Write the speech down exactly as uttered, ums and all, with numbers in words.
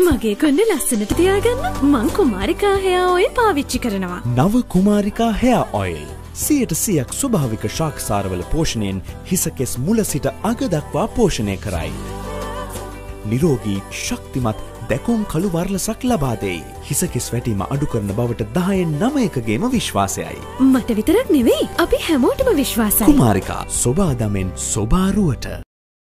මගේ කොණ්ඩේ ලස්සනට තියාගන්න මං කුමාරිකා hair oil පාවිච්චි කරනවා. නව කුමාරිකා hair oil සියයට සියයක් ස්වභාවික ශාකසාරවල පෝෂණයෙන් හිසකෙස් මුල සිට අග දක්වා පෝෂණය කරයි. නිරෝගී ශක්තිමත් දැකුම් කළු වර්ලසක් ලබා දෙයි. හිසකෙස් වැටීම අඩු කරන බවට දහයෙන් නවයකගේම විශ්වාසයයි. මට විතරක් නෙවෙයි අපි හැමෝටම විශ්වාසයි. කුමාරිකා සොබා දමෙන් සොබාරුවට